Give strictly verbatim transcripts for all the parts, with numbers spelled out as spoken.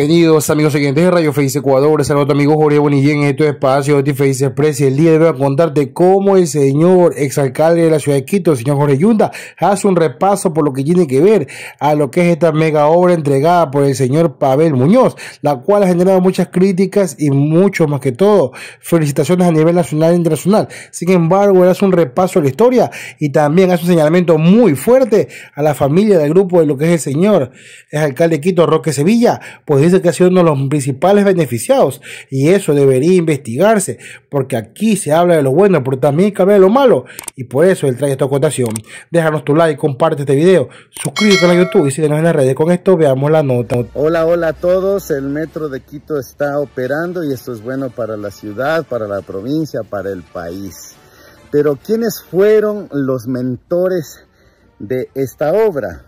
Bienvenidos amigos siguientes de Radio Face Ecuador. Saludos a tu amigo Jorge Bonillén en este espacio de Face Express. Y el día de hoy voy a contarte cómo el señor exalcalde de la ciudad de Quito, el señor Jorge Yunda, hace un repaso por lo que tiene que ver a lo que es esta mega obra entregada por el señor Pavel Muñoz, la cual ha generado muchas críticas y mucho más que todo felicitaciones a nivel nacional e internacional. Sin embargo, él hace un repaso de la historia y también hace un señalamiento muy fuerte a la familia del grupo de lo que es el señor exalcalde de Quito, Roque Sevilla, pues dice que ha sido uno de los principales beneficiados y eso debería investigarse, porque aquí se habla de lo bueno, pero también hay que hablar de lo malo, y por eso él trae esta acotación. Déjanos tu like, comparte este video, suscríbete a YouTube y síguenos en las redes. Con esto veamos la nota. Hola, hola a todos. El metro de Quito está operando y esto es bueno para la ciudad, para la provincia, para el país. Pero ¿quiénes fueron los mentores de esta obra?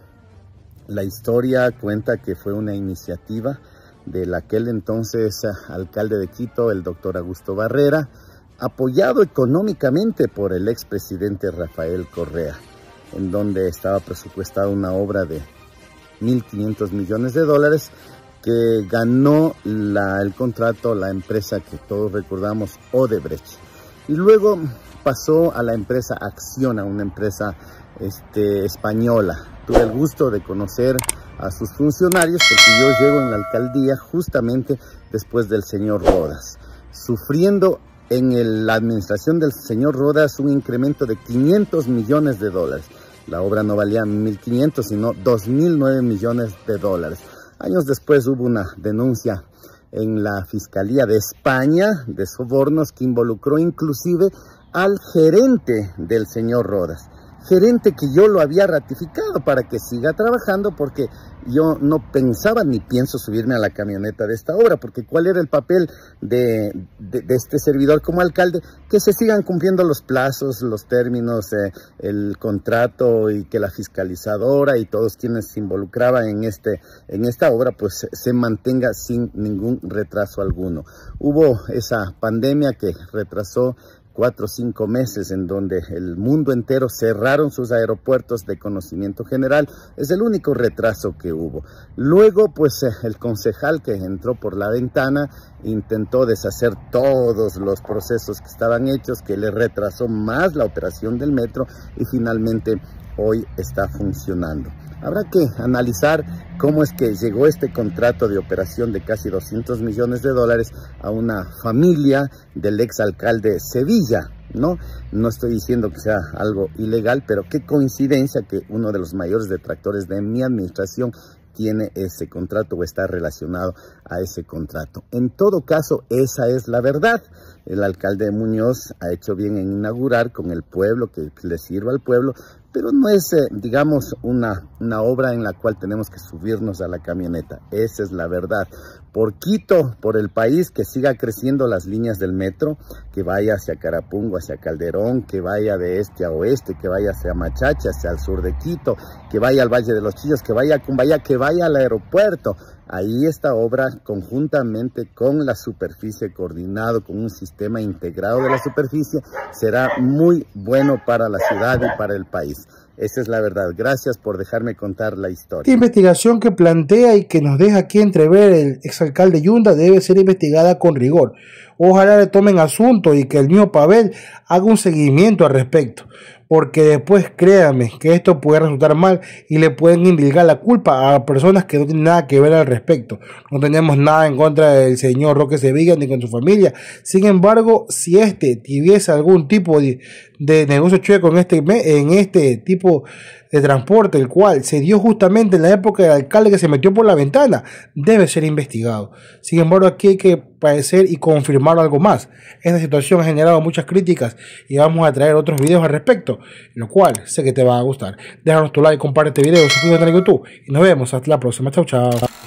La historia cuenta que fue una iniciativa del aquel entonces alcalde de Quito, el doctor Augusto Barrera, apoyado económicamente por el expresidente Rafael Correa, en donde estaba presupuestada una obra de mil quinientos millones de dólares que ganó la, el contrato la empresa que todos recordamos, Odebrecht. Y luego pasó a la empresa Acciona, una empresa este, española. Tuve el gusto de conocer a sus funcionarios porque yo llego en la alcaldía justamente después del señor Rodas, sufriendo en el, la administración del señor Rodas un incremento de quinientos millones de dólares. La obra no valía mil quinientos, sino dos mil nueve millones de dólares. Años después hubo una denuncia en la Fiscalía de España de sobornos que involucró inclusive al gerente del señor Rodas. Gerente que yo lo había ratificado para que siga trabajando, porque yo no pensaba ni pienso subirme a la camioneta de esta obra, porque ¿cuál era el papel de, de, de este servidor como alcalde? Que se sigan cumpliendo los plazos, los términos, eh, el contrato, y que la fiscalizadora y todos quienes se involucraban en, este, en esta obra pues se mantenga sin ningún retraso alguno. Hubo esa pandemia que retrasó cuatro o cinco meses en donde el mundo entero cerraron sus aeropuertos de conocimiento general. Es el único retraso que hubo. Luego, pues el concejal que entró por la ventana intentó deshacer todos los procesos que estaban hechos, que le retrasó más la operación del metro, y finalmente hoy está funcionando. Habrá que analizar cómo es que llegó este contrato de operación de casi doscientos millones de dólares a una familia del exalcalde Sevilla, ¿no? No estoy diciendo que sea algo ilegal, pero qué coincidencia que uno de los mayores detractores de mi administración tiene ese contrato o está relacionado a ese contrato. En todo caso, esa es la verdad. El alcalde Muñoz ha hecho bien en inaugurar con el pueblo, que le sirva al pueblo, pero no es, eh, digamos, una, una obra en la cual tenemos que subirnos a la camioneta. Esa es la verdad. Por Quito, por el país, que siga creciendo las líneas del metro, que vaya hacia Carapungo, hacia Calderón, que vaya de este a oeste, que vaya hacia Machacha, hacia el sur de Quito, que vaya al Valle de los Chillos, que vaya a Cumbaya, que vaya al aeropuerto. Ahí esta obra, conjuntamente con la superficie, coordinado con un sistema integrado de la superficie, será muy bueno para la ciudad y para el país. Esa es la verdad. Gracias por dejarme contar la historia. Esta investigación que plantea y que nos deja aquí entrever el exalcalde Yunda debe ser investigada con rigor. Ojalá le tomen asunto y que el mismo Pavel haga un seguimiento al respecto, porque después créanme que esto puede resultar mal y le pueden indilgar la culpa a personas que no tienen nada que ver al respecto. No tenemos nada en contra del señor Roque Sevilla ni con su familia. Sin embargo, si este tuviese algún tipo de, de negocio chueco en este, en este tipo de transporte, el cual se dio justamente en la época del alcalde que se metió por la ventana, debe ser investigado. Sin embargo, aquí hay que padecer y confirmar algo más. Esta situación ha generado muchas críticas y vamos a traer otros videos al respecto, lo cual sé que te va a gustar. Déjanos tu like, comparte este video, suscríbete al YouTube y nos vemos hasta la próxima. Chao, chao.